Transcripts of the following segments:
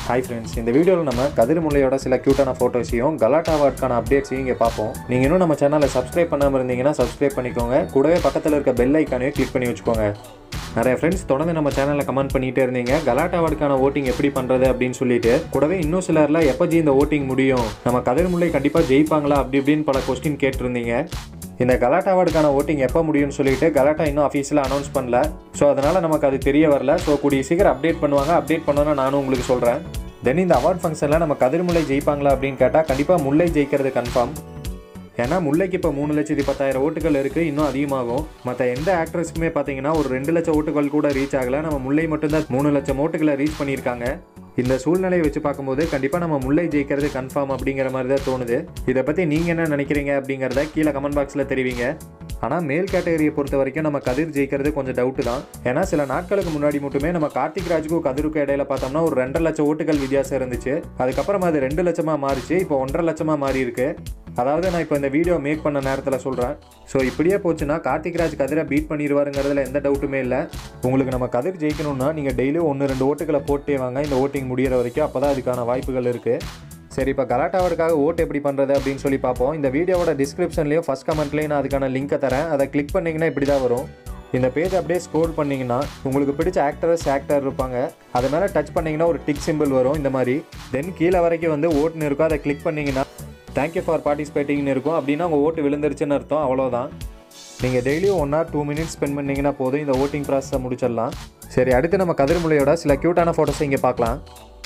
Hi friends, இந்த வீடியோல நம்ம கதிர்முல்லையோட சில கியூட்டான போட்டோஸையும் கலாட்டா அவார்ட்கான அப்டேட்ஸையும் இங்க பாப்போம். நீங்க இன்னும் நம்ம சேனலை சப்ஸ்கிரைப் பண்ணாம இருந்தீங்கன்னா சப்ஸ்கிரைப் பண்ணிக்கோங்க. கூடவே பக்கத்துல இருக்க பெல் ஐகானையும் கிளிக் பண்ணி வச்சுக்கோங்க. நிறைய ஃப்ரெண்ட்ஸ் தொடர்ந்து நம்ம சேனலை கமெண்ட் பண்ணிட்டே இருந்தீங்க கலாட்டா அவார்ட்கான ஓட்டிங் எப்படி பண்றது அப்படின்னு சொல்லிட்டு. கூடவே இன்னும் சிலர்ல எப்போ இந்த ஓட்டிங் முடியும், நம்ம கதிர்முல்லை கண்டிப்பா ஜெயிப்பாங்களா அப்படி இப்படின்னு பல கொஸ்டின் கேட்டிருந்தீங்க. இந்த கலாட்டா அவார்டுக்கான ஓட்டிங் எப்போ முடியும்னு சொல்லிட்டு கலாட்டா இன்னும் அஃபீஷியலாக அனௌன்ஸ் பண்ணல. ஸோ அதனால் நமக்கு அது தெரிய வரல. ஸோ கூடிய சீக்கிரம் அப்டேட் பண்ணுவாங்க. அப்டேட் பண்ணோன்னா நானும் உங்களுக்கு சொல்கிறேன். தென் இந்த அவார்ட் ஃபங்க்ஷனில் நம்ம கதிர்முல்லை ஜெயிப்பாங்களா அப்படின்னு கேட்டால் கண்டிப்பாக முல்லை ஜெயிக்கிறது கன்ஃபார்ம். ஏன்னா முல்லைக்கு இப்போ 3,10,000 ஓட்டுகள் இருக்குது, இன்னும் அதிகமாகும். மற்ற எந்த ஆக்ட்ரஸ்க்குமே பார்த்தீங்கன்னா ஒரு 2 லட்சம் ஓட்டுகள் கூட ரீச் ஆகலை. நம்ம முல்லை மட்டும்தான் 3 லட்சம் ஓட்டுகளை ரீச் பண்ணியிருக்காங்க. இந்த சூழ்நிலையை வச்சு பார்க்கும்போது கண்டிப்பாக நம்ம முல்லை ஜெயிக்கிறது கன்ஃபார்ம் அப்படிங்கிற மாதிரி தான் தோணுது. இதை பற்றி நீங்கள் என்ன நினைக்கிறீங்க அப்படிங்கிறத கீழே கமெண்ட் பாக்ஸில் தெரிவிங்க. ஆனால் மேல் கேட்டகரியை பொறுத்த வரைக்கும் நம்ம கதிர் ஜெயிக்கிறது கொஞ்சம் டவுட்டு தான். ஏன்னா சில நாட்களுக்கு முன்னாடி மட்டுமே நம்ம கார்த்திக் ராஜுக்கும் கதிருக்கும் இடையில பார்த்தோம்னா ஒரு 2.5 லட்சம் ஓட்டுகள் வித்தியாசம் இருந்துச்சு. அதுக்கப்புறம் அது 2 லட்சமாக மாறிச்சு, இப்போ 1.5 லட்சமாக மாறி இருக்கு. அதாவது நான் இப்போ இந்த வீடியோ மேக் பண்ண நேரத்தில் சொல்கிறேன். ஸோ இப்படியே போச்சுன்னா கார்த்திக் ராஜ் கதிரை பீட் பண்ணிடுவாருங்கிறதுல எந்த டவுட்டுமே இல்லை. உங்களுக்கு நம்ம கதிர் ஜெயிக்கணும்னா நீங்கள் டெய்லியும் 1-2 ஓட்டுகளை போட்டே வாங்க இந்த ஓட்டிங் முடிகிற வரைக்கும். அப்போ தான் அதுக்கான வாய்ப்புகள் இருக்குது. சரி, இப்போ கலாட்டா அவார்டுக்காக ஓட்டு எப்படி பண்ணுறது அப்படின்னு சொல்லி பார்ப்போம். இந்த வீடியோவோட டிஸ்கிரிப்ஷன்லேயும் ஃபஸ்ட் கமெண்ட்லேயும் நான் அதுக்கான லிங்க்கை தரேன். அதை கிளிக் பண்ணிங்கன்னா இப்படி தான் வரும். இந்த பேஜ் அப்படியே ஸ்க்ரோல் பண்ணிங்கன்னா உங்களுக்கு பிடிச்ச ஆக்டர் இருப்பாங்க. அது மேலே டச் பண்ணிங்கன்னா ஒரு டிக் சிம்பிள் வரும் இந்த மாதிரி. தென் கீழே வரைக்கும் வந்து ஓட்டுன்னு இருக்கும். அதை கிளிக் பண்ணிங்கன்னா தேங்க்யூ ஃபார் பார்ட்டிசிபேட்டிங்னு இருக்கும். அப்படின்னா உங்கள் ஓட்டு விழுந்துருச்சுன்னு அர்த்தம். அவ்வளோதான். நீங்கள் டெய்லியும் 1 or 2 minutes ஸ்பெண்ட் பண்ணிங்கன்னா போதும், இந்த ஓட்டிங் ப்ராசஸை முடிச்சிடலாம். சரி, அடுத்து நம்ம கதிர்முல்லையோட சில க்யூட்டான ஃபோட்டோஸை இங்கே பார்க்கலாம்.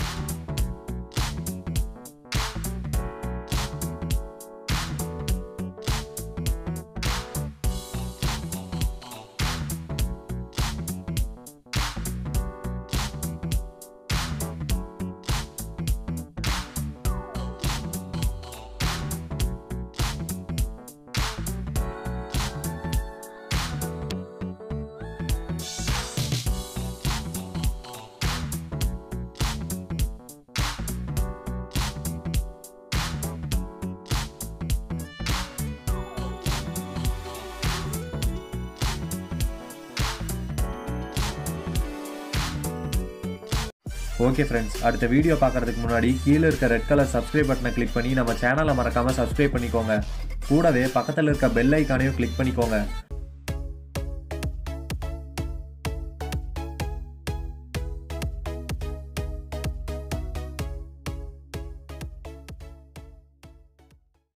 ஓகே ஃப்ரெண்ட்ஸ், அடுத்த வீடியோ பார்க்குறதுக்கு முன்னாடி கீழே இருக்க ரெட் கலர் சப்ஸ்கிரைப் பட்டனை கிளிக் பண்ணி நம்ம சேனலை மறக்காமல் சப்ஸ்கிரைப் பண்ணிக்கோங்க. கூடவே பக்கத்தில் இருக்க பெல் ஐக்கானையும் கிளிக் பண்ணிக்கோங்க.